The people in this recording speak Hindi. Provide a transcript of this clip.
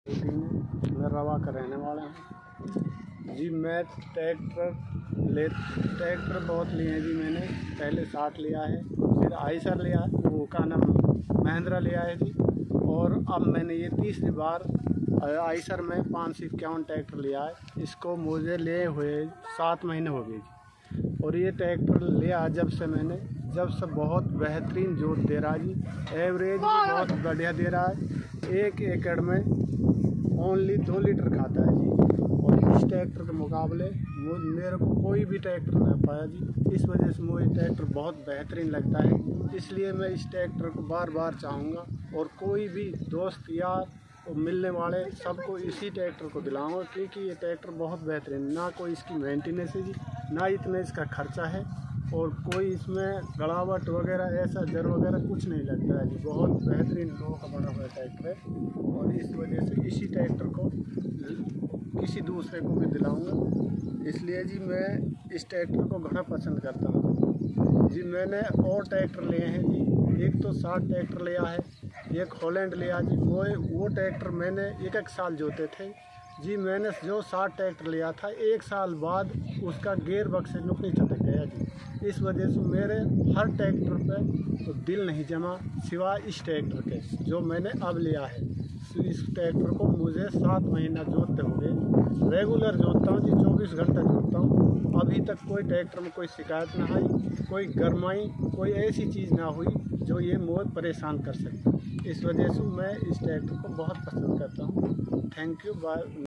मैं रवा का रहने वाला हूँ जी। मैं ट्रैक्टर बहुत लिए हैं जी। मैंने पहले 60 लिया है, फिर आइसर लिया है, वो का नाम महिंद्रा लिया है जी। और अब मैंने ये तीसरी बार आइसर में 551 ट्रैक्टर लिया है। इसको मुझे लिए हुए 7 महीने हो गए जी। और ये ट्रैक्टर लिया जब से बहुत बेहतरीन जोत दे रहा है जी। एवरेज भी बहुत बढ़िया दे रहा है। 1 एकड़ में ओनली 2 लीटर खाता है जी। और इस ट्रैक्टर के मुकाबले मेरे को कोई भी ट्रैक्टर नहीं पाया जी। इस वजह से मुझे ट्रैक्टर बहुत बेहतरीन लगता है। इसलिए मैं इस ट्रैक्टर को बार बार चाहूँगा और कोई भी दोस्त यार और मिलने वाले सबको इसी ट्रैक्टर को दिलाऊंगा, क्योंकि ये ट्रैक्टर बहुत बेहतरीन, ना कोई इसकी मेंटेनेंस है जी, ना इतना इसका खर्चा है, और कोई इसमें गड़ावट वगैरह ऐसा जर वगैरह कुछ नहीं लगता है जी। बहुत बेहतरीन लोगों का बना हुआ ट्रैक्टर है। और इस वजह से इसी ट्रैक्टर को किसी दूसरे को भी दिलाऊंगा। इसलिए जी मैं इस ट्रैक्टर को घना पसंद करता हूँ जी। मैंने और ट्रैक्टर लिए हैं जी। एक तो 60 ट्रैक्टर लिया है, एक हॉलैंड लिया जी। वो ट्रैक्टर मैंने 1 साल जोते थे जी। मैंने जो 60 ट्रैक्टर लिया था, 1 साल बाद उसका गेयर बक्स से नुकनी चटक गया जी। इस वजह से मेरे हर ट्रैक्टर पे तो दिल नहीं जमा सिवाय इस ट्रैक्टर के जो मैंने अब लिया है। इस ट्रैक्टर को मुझे 7 महीना जोतते हो गए। रेगुलर जोतता हूँ जी, 24 घंटा जोतता हूँ। अभी तक कोई ट्रैक्टर में कोई शिकायत ना आई, कोई गरमाई, कोई ऐसी चीज़ ना हुई जो ये मुझे परेशान कर सके। इस वजह से मैं इस ट्रैक्टर को बहुत पसंद करता हूँ। Thank you, bye.